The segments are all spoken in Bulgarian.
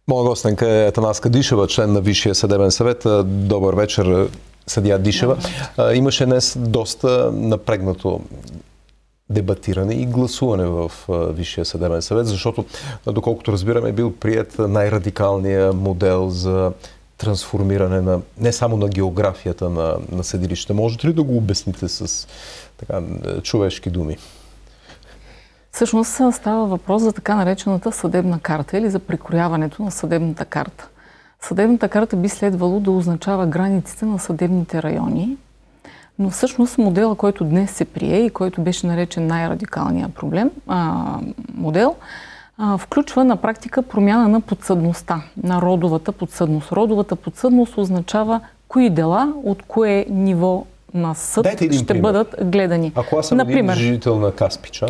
Моя гостенка е Атанаска Дишева, член на Висшия съдебен съвет. Добър вечер, съдия Дишева. Имаше днес доста напрегнато дебатиране и гласуване в Висшия съдебен съвет, защото, доколкото разбираме, е бил прият най-радикалният модел за трансформиране на не само на географията на съдилища. Можете ли да го обясните с така човешки думи? Всъщност става въпрос за така наречената съдебна карта или за прекрояването на съдебната карта. Съдебната карта би следвало да означава границите на съдебните райони, но всъщност модела, който днес се прие и който беше наречен най-радикалния модел, включва на практика промяна на подсъдността, на родовата подсъдност. Родовата подсъдност означава кои дела от кое ниво на съд ще бъдат гледани. Ако аз съм един жител на Каспичан?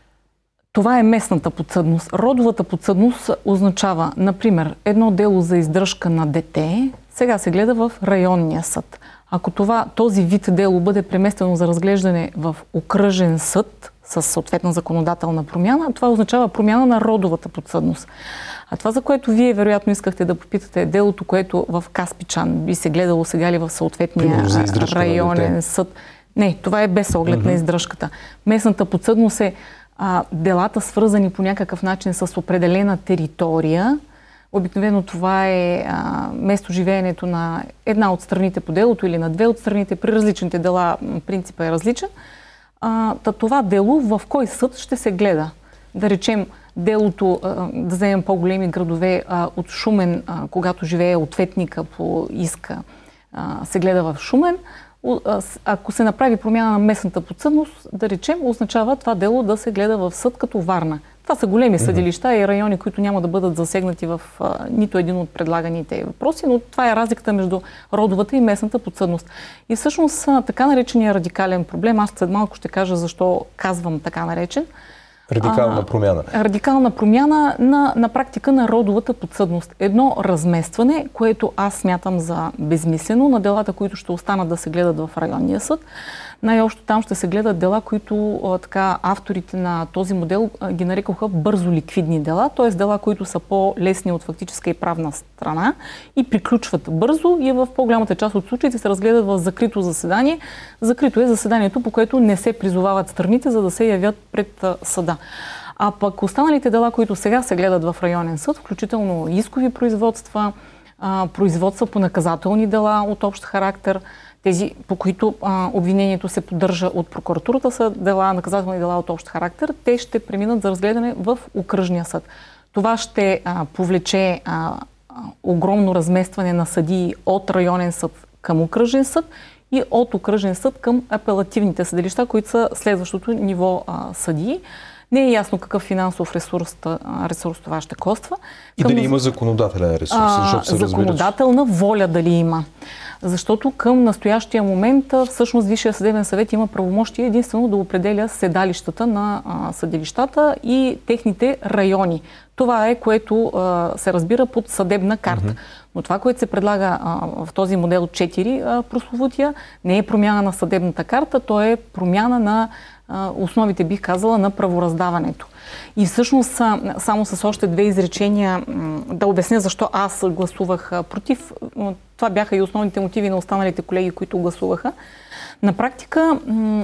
Това е местната подсъдност. Родовата подсъдност означава, например, едно дело за издръжка на дете, сега се гледа в районния съд. Ако този вид дело бъде преместено за разглеждане в окръжен съд с съответна законодателна промяна, това означава промяна на родовата подсъдност. А това, за което вие вероятно искахте да попитате, е делото, което в Каспичан би се гледало сега ли в съответния районен съд. Не, това е без оглед на издръжката. Местната подсъдност е делата, свързани по някакъв начин с определена територия. Обикновено това е местоживеенето на една от страните по делото или на две от страните. При различните дела принципът е различен. Това дело в кой съд ще се гледа? Да речем, делото, да вземем по-големи градове, от Шумен, когато живее ответника по иска, се гледа в Шумен. Ако се направи промяна на местната подсъдност, да речем, означава това дело да се гледа в съд като Варна. Това са големи съдилища и райони, които няма да бъдат засегнати в нито един от предлаганите въпроси, но това е разликата между родовата и местната подсъдност. И всъщност така наречения радикален проблем, аз след малко ще кажа защо казвам така наречен. Радикална промяна. Радикална промяна на практика на родовата подсъдност. Едно разместване, което аз смятам за безмислено на делата, които ще останат да се гледат в районния съд. Най-общо там ще се гледат дела, които авторите на този модел ги нарекоха бързо ликвидни дела, т.е. дела, които са по-лесни от фактическа и правна страна и приключват бързо и в по-голямата част от случаите се разгледат в закрито заседание. Закрито е заседанието, по което не се призовават страните, за да се явят пред съда. А пък останалите дела, които сега се гледат в районен съд, включително искови производства, производства по наказателни дела от общ характер, тези, по които обвинението се поддържа от прокуратурата, са наказателни дела от общ характер, те ще преминат за разгледане в окръжния съд. Това ще повлече огромно разместване на съдии от районен съд към окръжен съд и от окръжен съд към апелативните съдилища, които са следващото ниво съдии. Не е ясно какъв финансов ресурс това ще коства. И дали има законодателен ресурс? Законодателна воля дали има. Защото към настоящия момент всъщност Висшия съдебен съвет има правомощие единствено да определя седалищата на съдилищата и техните райони. Това е, което се разбира под съдебна карта. Но това, което се предлага в този модел 4 прословутия, не е промяна на съдебната карта, то е промяна на основите, бих казала, на правораздаването. И всъщност само с още две изречения да обясня защо аз гласувах против. Това бяха и основните мотиви на останалите колеги, които гласуваха. На практика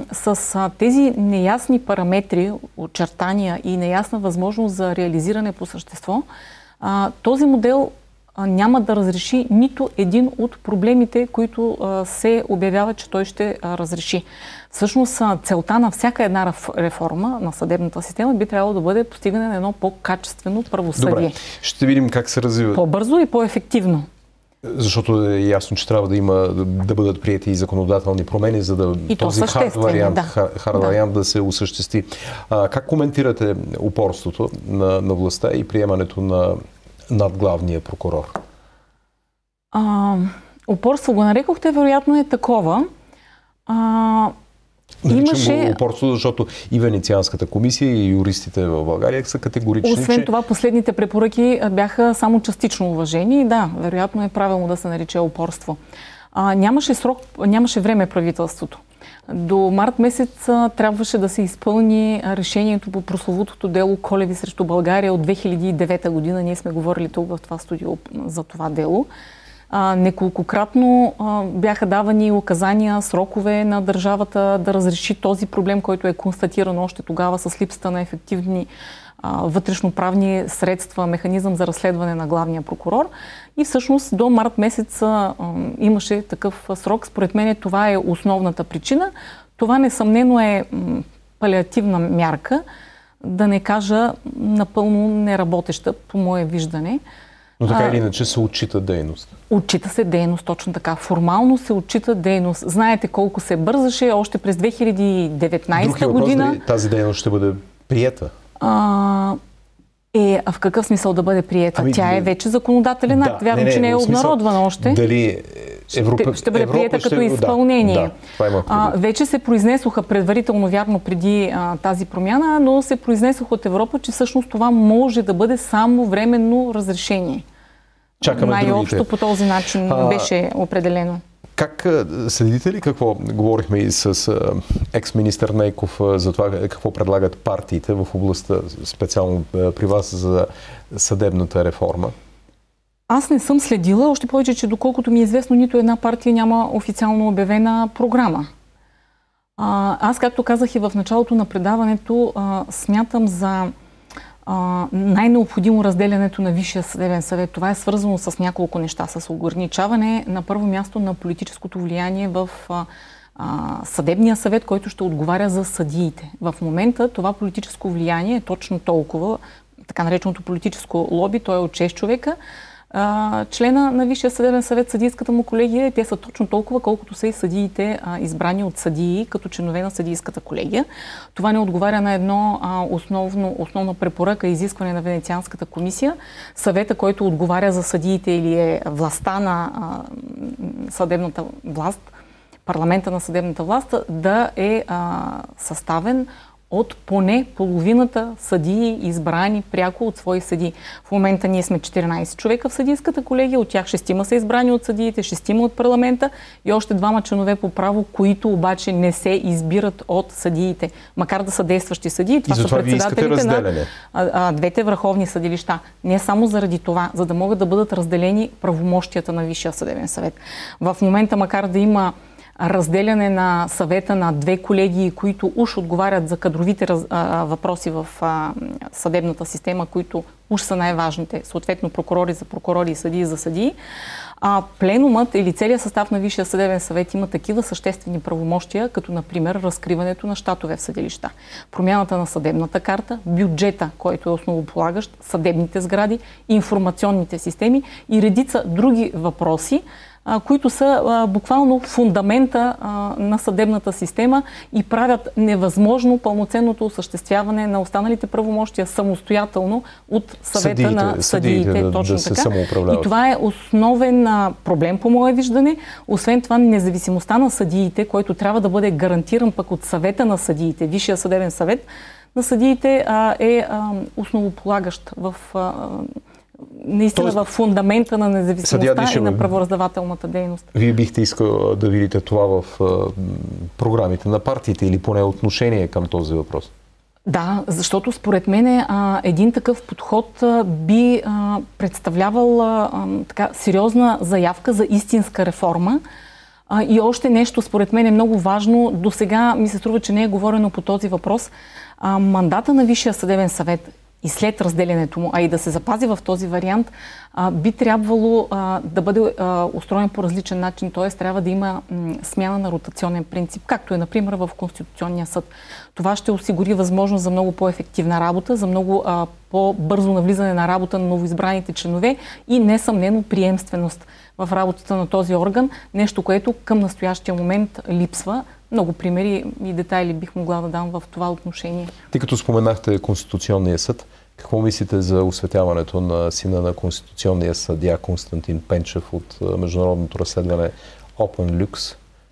с тези неясни параметри, очертания и неясна възможност за реализиране по същество, този модел няма да разреши нито един от проблемите, които се обявява, че той ще разреши. Всъщност целта на всяка една реформа на съдебната система би трябвало да бъде постигане на едно по-качествено правосъдие. Добре, ще видим как се развива. По-бързо и по-ефективно. Защото е ясно, че трябва да бъдат приети и законодателни промени, за да този хард вариант да се осъществи. Как коментирате упорството на властта и приемането на надглавния прокурор? Упорство го нарекохте, вероятно е такова. Наричам го упорство, защото и Венецианската комисия, и юристите в България са категорични. Освен това, последните препоръки бяха само частично уважени и да, вероятно е правилно да се нарича упорство. Нямаше време правителството. До март месец трябваше да се изпълни решението по прословутото дело Колеви срещу България от 2009 година. Ние сме говорили тук в това студио за това дело. Неколкократно бяха давани указания, срокове на държавата да разреши този проблем, който е констатиран още тогава с липсата на ефективни вътрешноправни средства, механизъм за разследване на главния прокурор. И всъщност до март месец имаше такъв срок. Според мен това е основната причина. Това несъмнено е палиативна мярка, да не кажа напълно неработеща, по мое виждане. Но така или иначе се отчита дейност. Отчита се дейност, точно така. Формално се отчита дейност. Знаете колко се бързаше още през 2019 година. Дали тази дейност ще бъде приета? В какъв смисъл да бъде приета? Тя е вече законодателен акт. Вярно, че не е обнародвана още. Дали ще бъде приета като изпълнение. Вече се произнесоха предварително, вярно, преди тази промяна, но се произнесоха от Европа, че всъщност това може да бъде само временно разрешение. Най-общо по този начин беше определено. Как следите ли какво говорихме и с екс-министър Нейков за това какво предлагат партиите в областта, специално при вас за съдебната реформа? Аз не съм следила, още повече, че доколкото ми е известно, нито една партия няма официално обявена програма. Аз, както казах и в началото на предаването, смятам за най-необходимо разделянето на Висшия съдебен съвет. Това е свързано с няколко неща. С ограничаване на първо място на политическото влияние в съдебния съвет, който ще отговаря за съдиите. В момента това политическо влияние е точно толкова, така нареченото политическо лоби, то е от 6 човека. Члена на Висшия съдебен съвет, съдийската му колегия, те са точно толкова, колкото са и съдиите, избрани от съдии, като членове на съдийската колегия. Това не отговаря на едно основна препоръка и изискване на Венецианската комисия. Съвета, който отговаря за съдиите или е властта на съдебната власт, парламента на съдебната власт, да е съставен от поне половината съдии, избрани пряко от свои съдии. В момента ние сме 14 човека в съдийската колегия, от тях 6 са избрани от съдиите, 6 от парламента и още 2 членове по право, които обаче не се избират от съдиите, макар да са действащи съдии. Това са председателите на двете върховни съдилища. Не само заради това, за да могат да бъдат разделени правомощията на Висшия съдебен съвет. В момента, макар да има разделяне на съвета на 2 колегии, които уж отговарят за кадровите въпроси в съдебната система, които уж са най-важните, съответно прокурори за прокурори и съдии за съдии. Пленумът или целият състав на Висшия съдебен съвет има такива съществени правомощия, като например разкриването на щатове в съдилища, промяната на съдебната карта, бюджета, който е основополагащ, съдебните сгради, информационните системи и редица други въпроси, които са буквално фундамента на съдебната система и правят невъзможно пълноценното осъществяване на останалите правомощия самостоятелно от съвета на съдиите. Точно така. И това е основен проблем, по мое виждане. Освен това, независимостта на съдиите, който трябва да бъде гарантиран пък от съвета на съдиите, Висшия съдебен съвет на съдиите, е основополагащ в наистина в фундамента на независимостта и на правораздавателната дейност. Вие бихте искал да видите това в програмите на партиите или поне отношение към този въпрос? Да, защото според мен един такъв подход би представлявал сериозна заявка за истинска реформа. И още нещо, според мен е много важно. До сега ми се струва, че не е говорено по този въпрос. Мандата на Висшия съдебен съвет и след разделянето му, а и да се запази в този вариант, би трябвало да бъде устроен по различен начин, т.е. трябва да има смяна на ротационен принцип, както е, например, в Конституционния съд. Това ще осигури възможност за много по-ефективна работа, за много по-бързо навлизане на работа на новоизбраните членове и несъмнено приемственост в работата на този орган, нещо, което към настоящия момент липсва. Много примери и детайли бих могла да дам в това отношение. Тъй като споменахте Конституционния съд, какво мислите за осветяването на сина на Конституционния съдия Константин Пенчев от международното разследване Open Lux?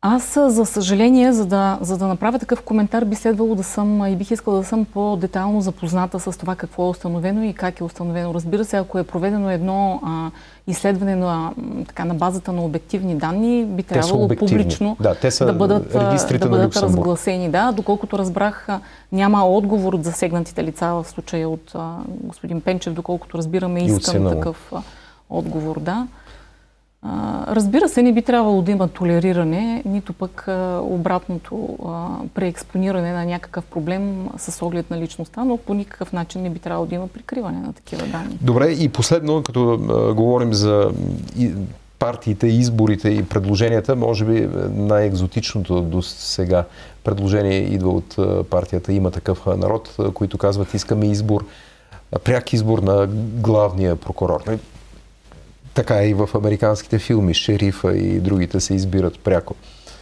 Аз, за съжаление, за да направя такъв коментар, би следвало да съм и бих искала да съм по-детайлно запозната с това какво е установено и как е установено. Разбира се, ако е проведено едно изследване на базата на обективни данни, би трябвало публично да бъдат разгласени. Да, доколкото разбрах, няма отговор от засегнатите лица в случая от господин Пенчев, доколкото разбираме, искам такъв отговор. Да. Разбира се, не би трябвало да има толериране, нито пък обратното преекспониране на някакъв проблем с оглед на личността, но по никакъв начин не би трябвало да има прикриване на такива данни. Добре, и последно, като говорим за партиите, изборите и предложенията, може би най-екзотичното до сега предложение идва от партията Има такъв народ, които казват: искаме избор, пряк избор на главния прокурор. Така е и в американските филми. Шерифа и другите се избират пряко.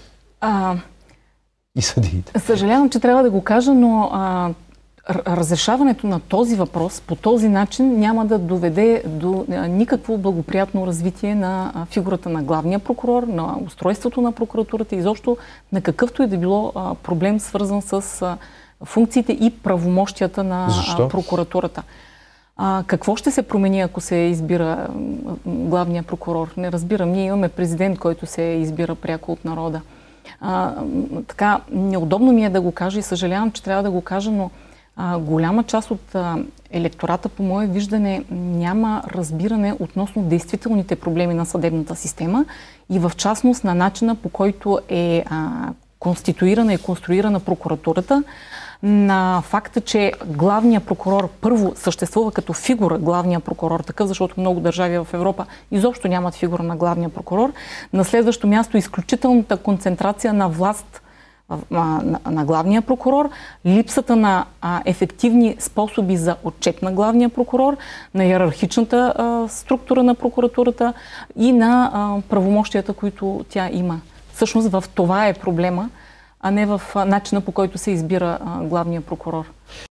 И съдиите. Съжалявам, че трябва да го кажа, но разрешаването на този въпрос по този начин няма да доведе до никакво благоприятно развитие на фигурата на главния прокурор, на устройството на прокуратурата, изобщо на какъвто и да било проблем, свързан с функциите и правомощията на прокуратурата. Какво ще се промени, ако се избира главния прокурор? Не разбирам. Ние имаме президент, който се избира пряко от народа. Така, неудобно ми е да го кажа и съжалявам, че трябва да го кажа, но голяма част от електората, по мое виждане, няма разбиране относно действителните проблеми на съдебната система и в частност на начина, по който е конституирана и конструирана прокуратурата, на факта, че главният прокурор първо съществува като фигура главния прокурор, такъв, защото много държави в Европа изобщо нямат фигура на главния прокурор. На следващо място изключителната концентрация на власт на главния прокурор, липсата на ефективни способи за отчет на главния прокурор, на йерархичната структура на прокуратурата и на правомощията, които тя има. Всъщност в това е проблема, а не в начина, по който се избира главния прокурор.